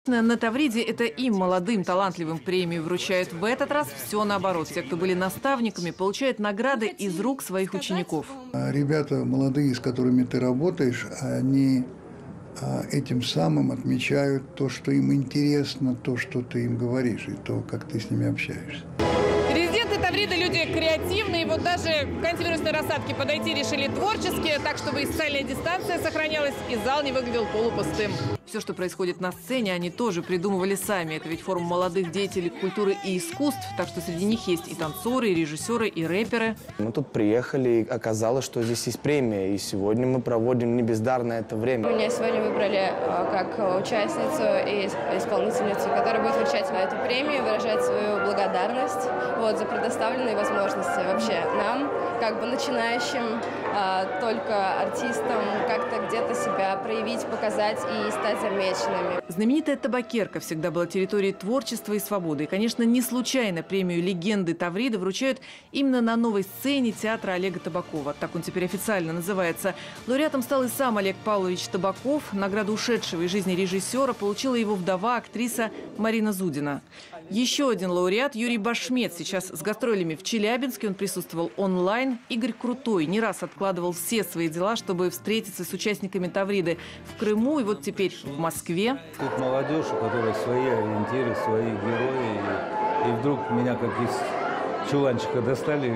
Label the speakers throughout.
Speaker 1: На Тавриде это им, молодым, талантливым, премию вручают. В этот раз все наоборот. Все, кто были наставниками, получают награды из рук своих учеников.
Speaker 2: Ребята молодые, с которыми ты работаешь, они этим самым отмечают то, что им интересно, то, что ты им говоришь, и то, как ты с ними общаешься.
Speaker 3: Резиденты Тавриды люди креативные. Вот даже к антивирусной рассадке подойти решили творчески, так, чтобы и социальная дистанция сохранялась, и зал не выглядел полупустым.
Speaker 1: Все, что происходит на сцене, они тоже придумывали сами. Это ведь форум молодых деятелей культуры и искусств, так что среди них есть и танцоры, и режиссеры, и рэперы.
Speaker 4: Мы тут приехали, и оказалось, что здесь есть премия, и сегодня мы проводим не бездарно это время.
Speaker 5: Меня сегодня выбрали как участницу и исполнительницу, которая будет вручать эту премию, выражать свою благодарность за предоставленные возможности вообще нам, как бы начинающим, только артистам, как-то где-то себя проявить, показать и стать замеченными.
Speaker 1: Знаменитая табакерка всегда была территорией творчества и свободы. И, конечно, не случайно премию «Легенды Тавриды» вручают именно на новой сцене театра Олега Табакова. Так он теперь официально называется. Лауреатом стал и сам Олег Павлович Табаков. Награду ушедшего из жизни режиссера получила его вдова, актриса Марина Зудина. Еще один лауреат Юрий Башмет. Сейчас с гастролями в Челябинске. Он присутствовал онлайн. Игорь Крутой не раз откладывал все свои дела, чтобы встретиться с участниками Тавриды в Крыму. И вот теперь в Москве.
Speaker 6: Тут молодежь, у которой свои ориентиры, свои герои. И вдруг меня как из чуланчика достали.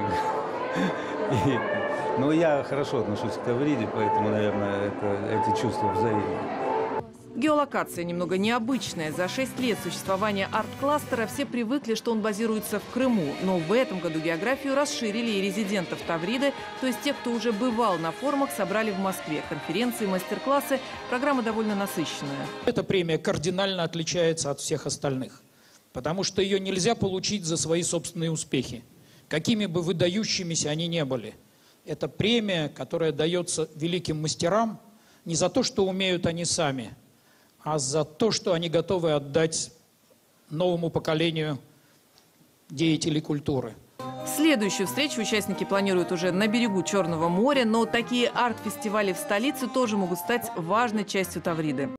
Speaker 6: Но я хорошо отношусь к Тавриде, поэтому, наверное, эти чувства взаимны.
Speaker 1: Геолокация немного необычная. За 6 лет существования арт-кластера все привыкли, что он базируется в Крыму. Но в этом году географию расширили, и резидентов Тавриды, то есть тех, кто уже бывал на форумах, собрали в Москве. Конференции, мастер-классы. Программа довольно насыщенная.
Speaker 7: Эта премия кардинально отличается от всех остальных, потому что ее нельзя получить за свои собственные успехи, какими бы выдающимися они ни были. Это премия, которая дается великим мастерам не за то, что умеют они сами, а за то, что они готовы отдать новому поколению деятелей культуры.
Speaker 1: Следующую встречу участники планируют уже на берегу Черного моря, но такие арт-фестивали в столице тоже могут стать важной частью Тавриды.